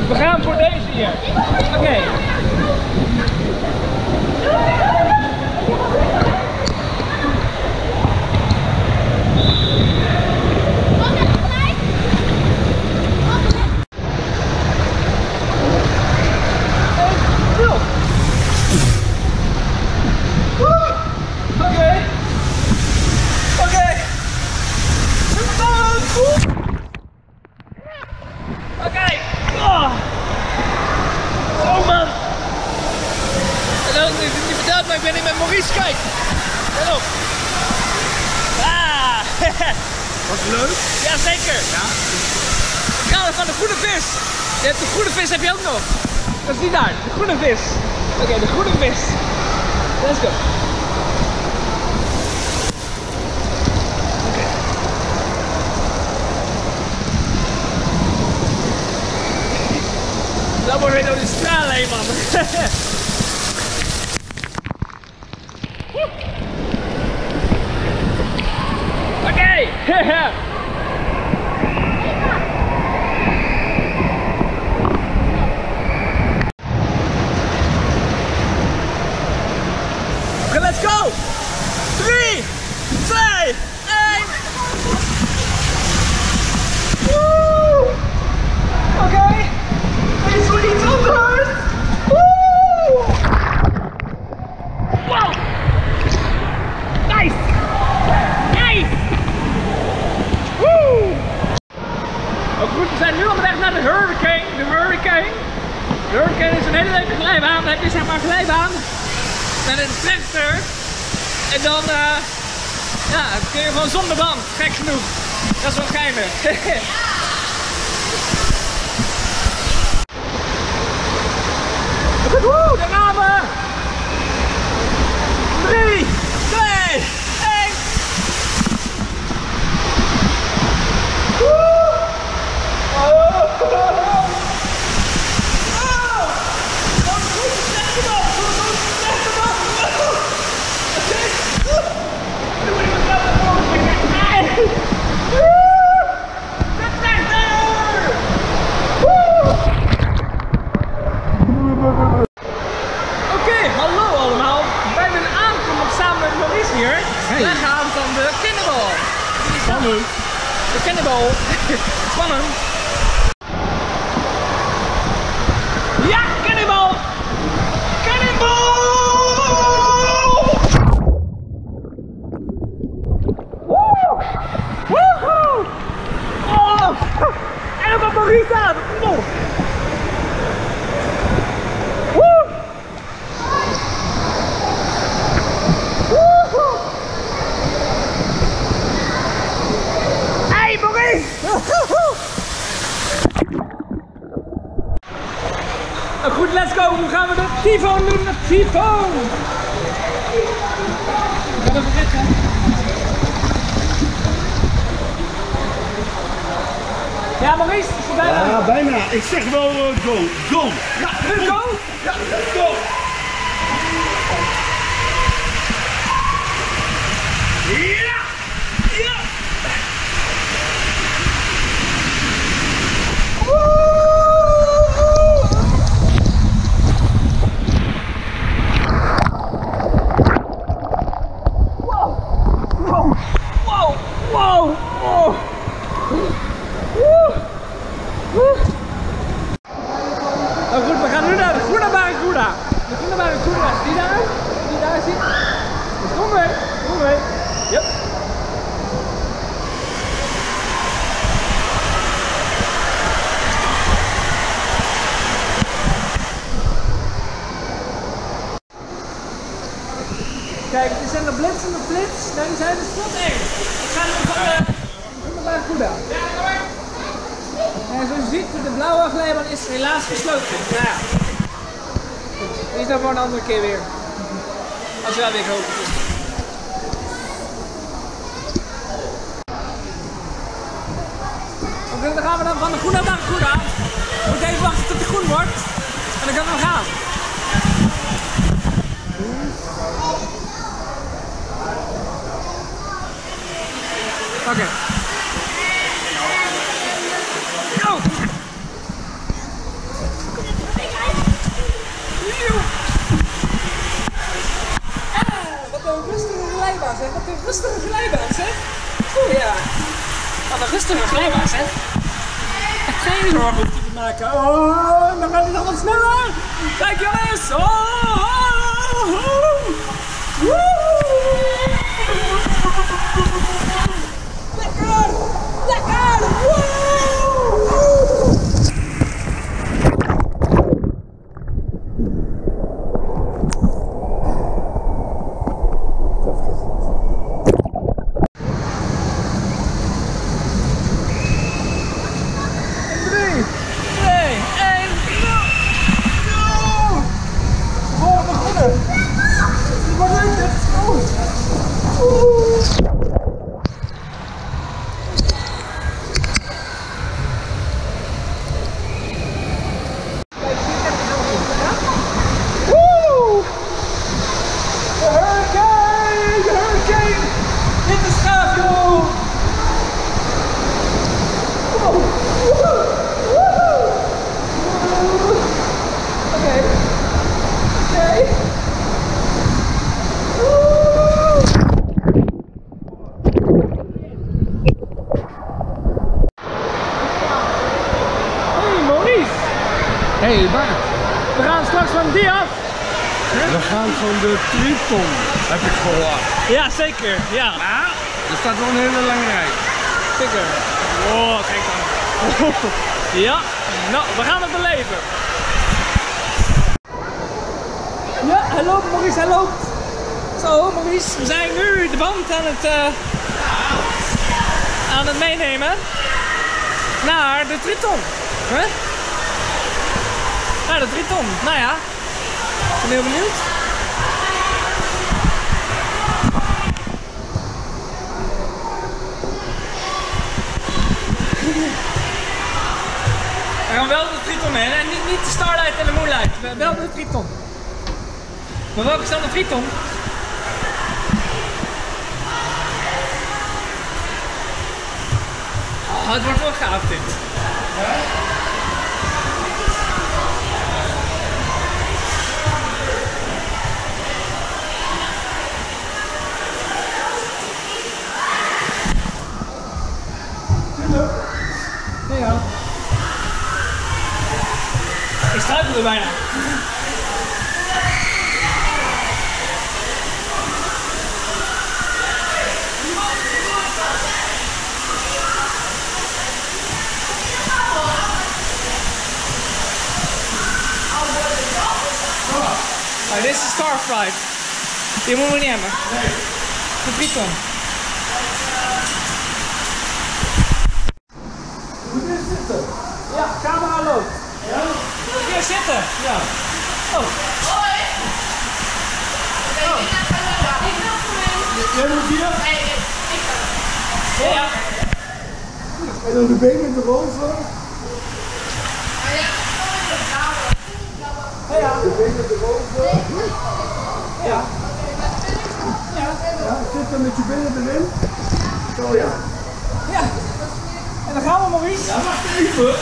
We gaan voor deze hier. Oké. Maar ik ben niet met Maurice, kijk! Let op! Ah! Was het leuk? Jazeker! Ja? We gaan van de groene vis! Je hebt de groene vis heb je ook nog! Dat is niet daar, de groene vis! Oké, de groene vis! Let's go! Oké. Dat wordt weer door de stralen heen, man! Okay. Okay, let's go. 3, 2, 1. Woo! Okay. Hey, sweet anders. Woo! Wow. Nice. Goed, we zijn nu onderweg naar de Hurricane. De Hurricane is een hele leuke glijbaan. Dan heb je zeg maar een glijbaan met een trechter. En dan ja, kun je gewoon zonder band. Gek genoeg. Dat is wel geinig. Woe, daar gaan we! 3, 2, 1. Oké, hallo allemaal. Wij zijn aangekomen samen met Maurice hier. Hey. Wij gaan van de Cannibal. Spannend. De Cannibal. Spannend. Ja, Cannibal! Cannibal! Woe! Woehoe! Oh! En ook op Maurice aan! Oh! Woe! Woehoe! Hey Maurice! Goed, let's go. Nu gaan we de Tyfoon doen. De Tyfoon. Ik ga even zitten. Ja, Maurice, is er bijna? Ja, bijna. Ik zeg wel go. Go. Ja, nu go? Ja, let's go. Ja. Ja. Nou goed, we gaan nu naar de Groene Barracuda. De Groene Barracuda is die daar. Die daar zit. Dus kom mee. Kom mee. Yep. Kijk, er zijn de blitz en de flits. Nou, die zijn de spot 1. Ik ga nu van de Groene Barracuda. En zoals je ziet, de blauwe glijbaan is helaas gesloten. Nou ja. Die is dan voor een andere keer weer. Als we wel weer kopen. Oké, dan gaan we dan van de Groene Barracuda. We moeten even wachten tot het groen wordt. En dan kunnen we gaan. Oké. Go! rustige glijbaan, zeg. Oeh ja. Wat een rustige glijbaan, zeg. Geen zorgen hoeft hij te maken. Oh, dan gaat hij nog wat sneller. Kijk jongens. Lekker. Lekker. Hey Bart, We gaan straks van die af. we gaan van de Triton, heb ik gehoord. Ja, zeker. Ja, Maar er staat wel een hele lange rij. zeker. Oh, kijk dan. Ja, nou, we gaan het beleven. Ja, hij loopt, Maurice, hij loopt. Zo, Maurice, we zijn nu de band aan het meenemen naar de Triton. Huh? Naar de Triton. Nou ja, ik ben heel benieuwd. We gaan wel de Triton in, en niet de Starlight en de Moonlight. Wel de Triton. Maar welke is dan de Triton? Oh, het wordt wel gaaf dit. Ja. Ik struikel er bijna. Oh, dit is de Starflight. Die moeten we niet hebben. Nee. De Triton. Moet je zitten? Ja, camera loopt. Ja? Moet je zitten? Ja. Oh. Jij moet hier? Ja. En dan de benen erover. Ja. De benen erover. Ja. Ja, zit dan met je benen erin. Zo ja. Ja. En dan gaan we, Maurice. Ja, wacht even.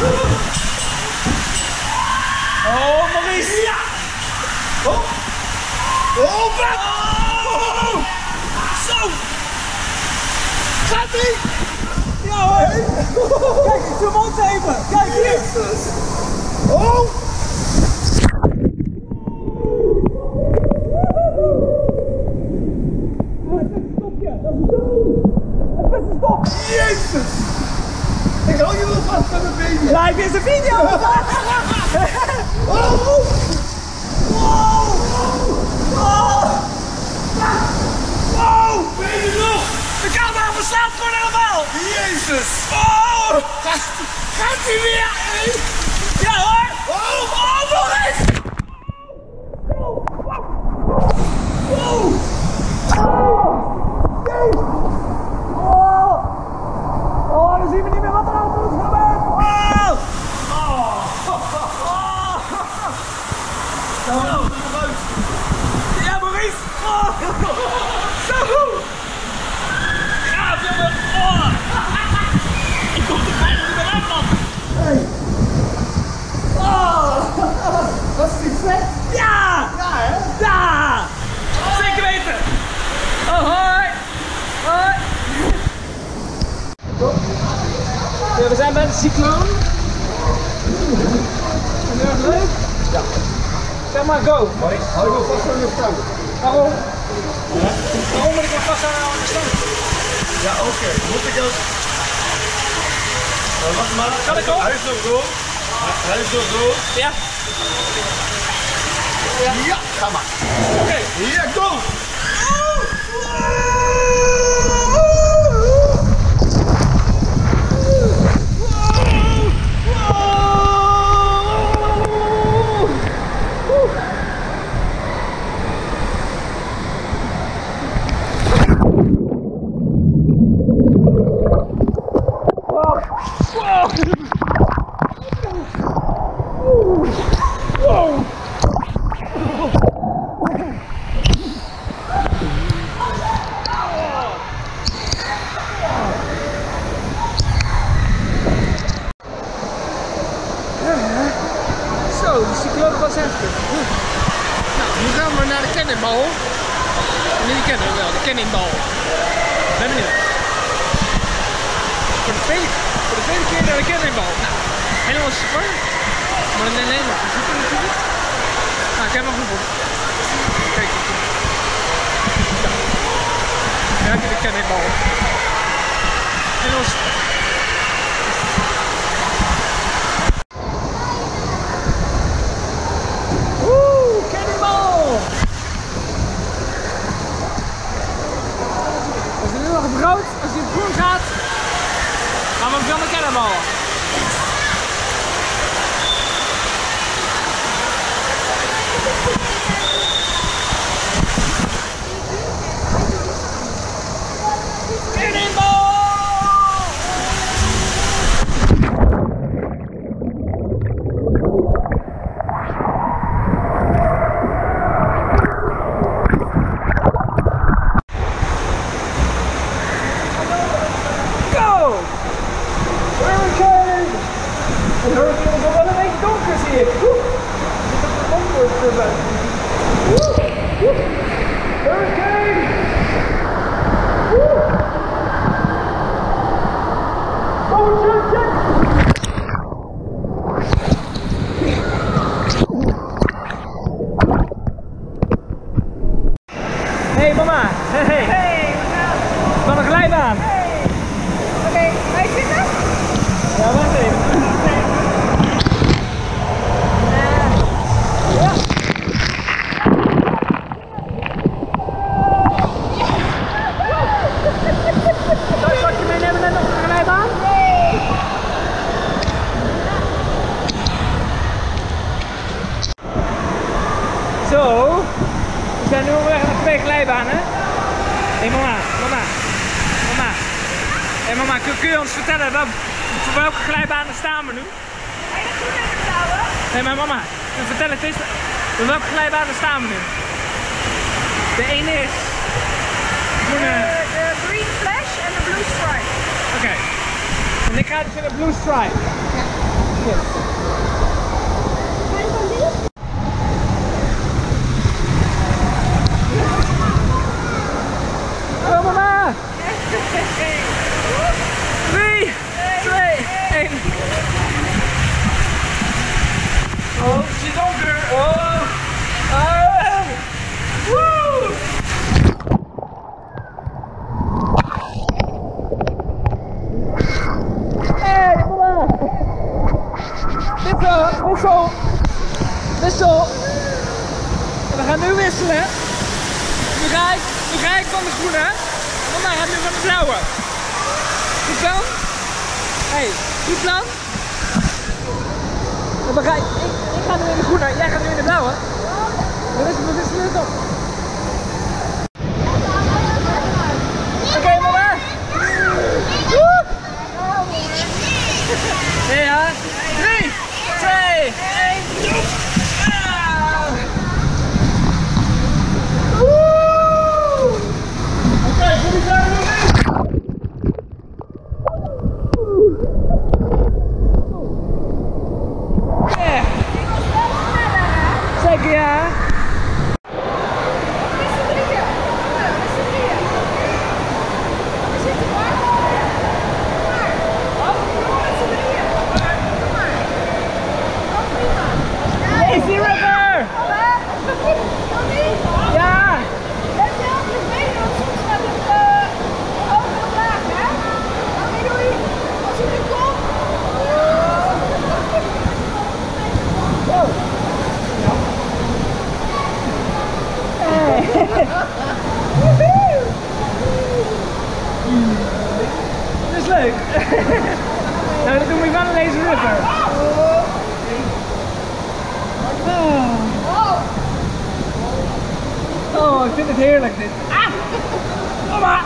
Oh, Maurice. Ja. Oh. Oh, wat? Oh. Zo. Gaat ie? Ja hoor. Kijk, ik zoom ons even. Kijk hier. Oh. Jezus! Ik hou je wel vast aan de benen. Like deze video! Oh! Wow! Wow! Benen nog! De camera verslaat gewoon helemaal! Jezus! Oh! Gaat hij weer? Ja hoor! Oh! Oh, Maurice! Oh! Oh, dan zien we niet meer wat er aan ons gebeurt! Oh! Ja, Maurice! Oh! Zo! Ja, jongen! Oh! Ik kom er bijna niet meer uit, man! Hey! cycloon. Vind je dat leuk? Ja. Zeg maar, go. Hou je vast aan de stang. Waarom? Waarom moet ik me vast aan de stang? Ja, oké. Moet ik ook... Wacht maar. Kan ik ook? Hij is nog rood. Hij is nog rood. Ja. Ja, ga maar. Oké. Hier, go! Zo, die cycloon was heftig. Nou, nu gaan we naar de cannonball. En die kennen we wel, de cannonball. Ben benieuwd. Voor de tweede keer naar de cannonball. Nou, helemaal super. Maar in Nederland is het natuurlijk. Nou, ik heb hem gevonden. Kijk. Ja. Daar heb je de cannonball. Helemaal super. Als hij op groen gaat, gaan we hem van de cannonball. Het hurricane is nog wel een beetje donker, zie ik. Hurricane! Oh, shit! Hey mama! Hey! Hey, Van een glijbaan! hey. Oké, ga je zitten? Ja, wacht even. Ja. Zal ik je meenemen naar de glijbaan? Nee. Zo, we zijn nu onderweg naar 2 glijbanen. Hé mama. Hé mama, kun je ons vertellen voor welke glijbanen staan we nu? Ga je dat goed even vertrouwen? Hé maar mama, vertel het eens, voor welke glijbanen staan we nu? De ene is groene. De green flash en de blue stripe. Oké. En ik ga dus in de blue stripe. Yes. Hallo mama! 3, 2, 1. Oh, het is donker. Oh. Ah. Woe. Hey, mama. Wissel. En we gaan nu wisselen. Nu ga ik van de groene. Mama gaat nu van de blauwe. Goed plan? Hey, goed plan? Ik ga nu in de groene, jij gaat nu in de blauwe. We wisselen het op. Oké, mama. Woe! Ja, 3, 2, 1. Oké, jullie zijn er nog in. Zeker ja. vind het heerlijk dit. Ah! Mama!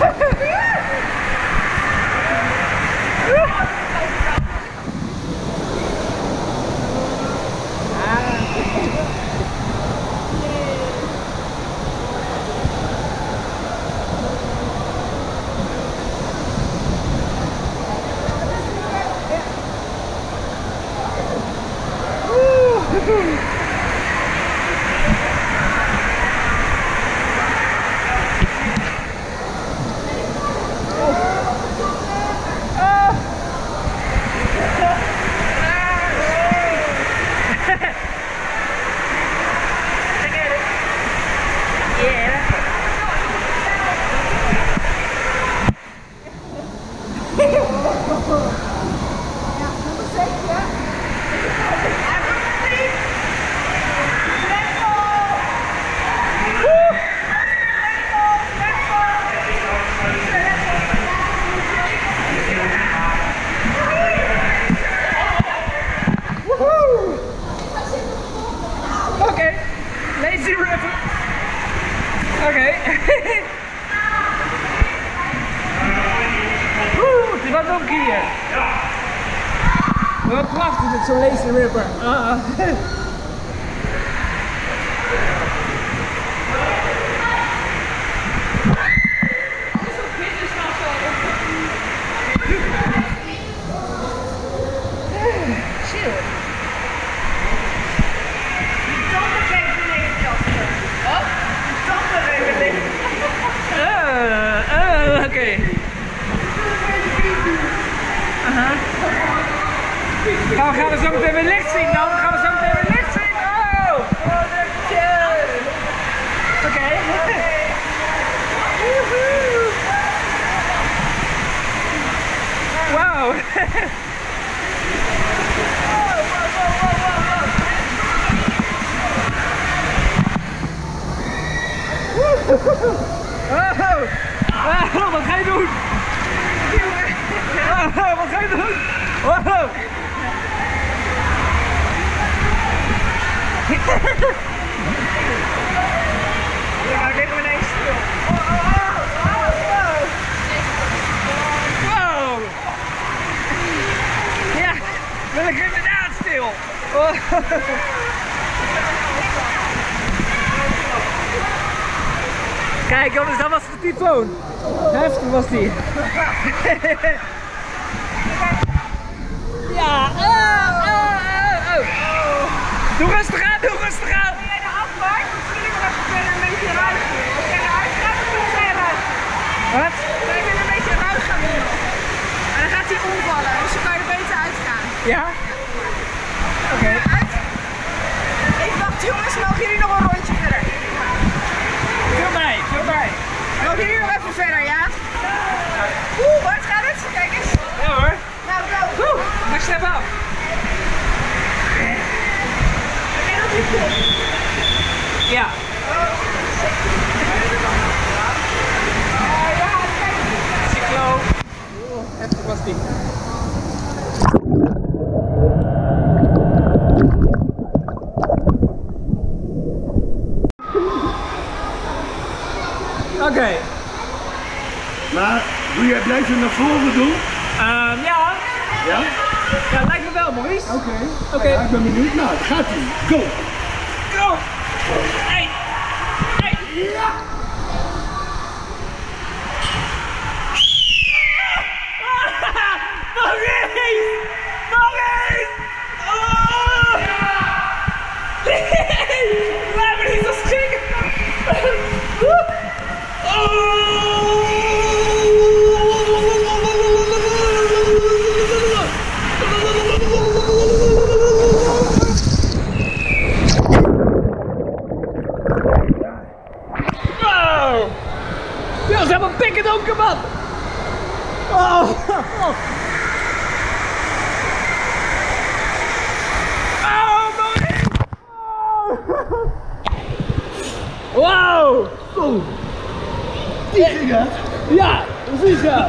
Lazy river. Oké. Oeh, wat ook hier. Wat prachtig dit, zo'n lazy river. Oké. Gaan we zo meteen weer licht zien dan? Gaan we zo meteen weer licht zien? Oh! Oké. Wauw. Oh, wat ga je doen? Oh, wat ga je doen? Wow. Ja, ik ben ineens stil. Wow. Ja, ben ik inderdaad stil. Kijk jongens, dat was de tyfoon. Heftig was die. Ja, Doe rustig aan, doe rustig aan. Als jij de afmaakt, dan zie je nog even verder een beetje ruig. Als jij eruit gaat, dan moet jij ruig. Wat? Dan kan je een beetje ruig gaan nu nog. En dan gaat hij omvallen, dus dan kan je er beter uitgaan. Ja? Oké. Uit. Even wachten jongens, mogen jullie nog een rondje verder? Veel bij, veel bij. Mogen jullie nog even verder, ja? Bart, gaat het? Kijk eens. Ja hoor. Nou, go. Maar step af. Ja. Cyclo. Heftig was die. Oké. Maar blijf je naar voren doen? Ja. Ja? Ja, lijkt me wel, Maurice. Oké. Ja, ik ben benieuwd. Nou, daar gaat hij. Go! Go! Hey! Hey! Ja! Maurice! Maurice! Oh! Laat me niet zo schrikken! Dat is helemaal pikken donker, man! Oh! Oh, Maurice! Wow! Oh! Die ging het! Ja, precies ja!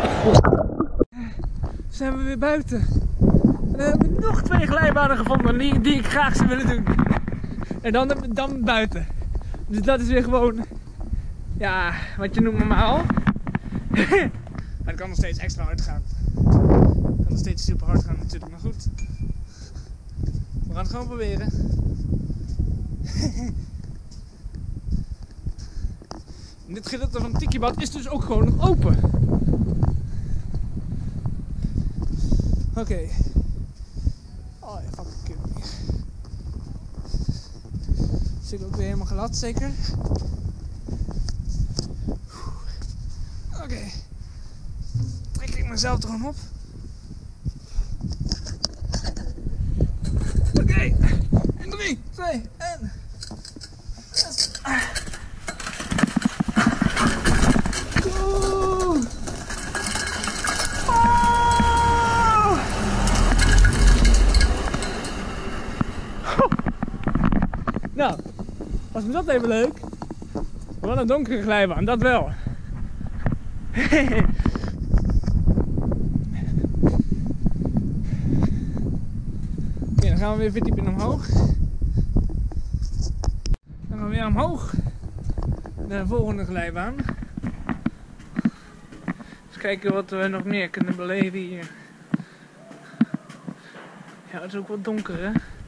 Zijn we weer buiten. We hebben nog 2 glijbanen gevonden die ik graag zou willen doen. En dan buiten. Dus dat is weer gewoon Ja, wat je noemt normaal. Maar het kan nog steeds extra hard gaan. Het kan nog steeds super hard gaan natuurlijk, maar goed. We gaan het gewoon proberen. En dit gedeelte van het tikibad is dus ook gewoon nog open. Oké. Oh ja, fucking kut. Zit ook weer helemaal glad, zeker? Oké. Trek ik mezelf er gewoon op. Oké. En 3, 2, en... Nou, was me dat even leuk. Wat een donkere glijbaan, dat wel. Oké, dan gaan we weer verdieping omhoog. Dan gaan we weer omhoog. De volgende glijbaan. Eens kijken wat we nog meer kunnen beleven hier. Ja, het is ook wat donker, hè.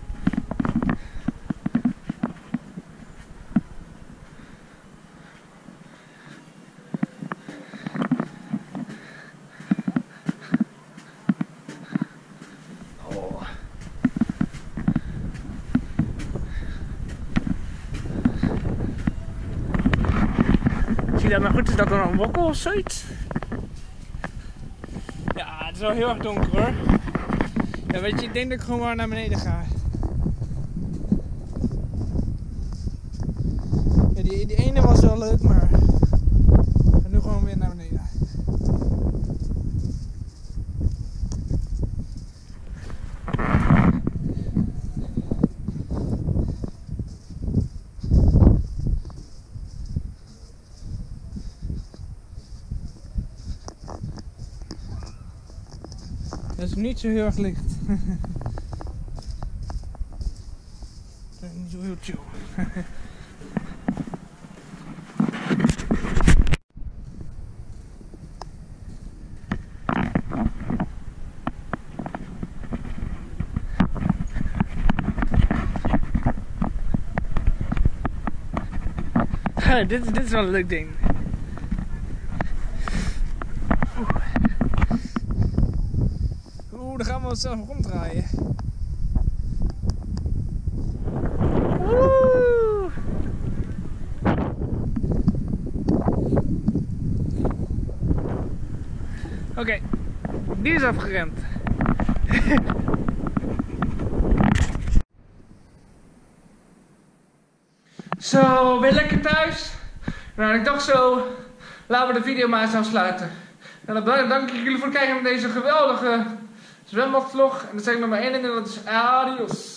Zie je dat nou goed? Is dat dan een wokkel of zoiets? Ja, het is wel heel erg donker hoor. Ja, weet je, ik denk dat ik gewoon maar naar beneden ga. Ja, die ene was wel leuk, maar ik ga nu gewoon weer naar beneden. Dat is niet zo heel erg licht. Dat is niet zo heel chill. Dit is wel een leuk ding. Dan gaan we onszelf ronddraaien. Oké, die is afgeremd. Zo, weer lekker thuis. Nou, ik dacht zo, laten we de video maar eens afsluiten. En dan dank ik jullie voor het kijken naar deze geweldige zwembadvlog. En dan zeg ik nog maar één ding en dat is adios.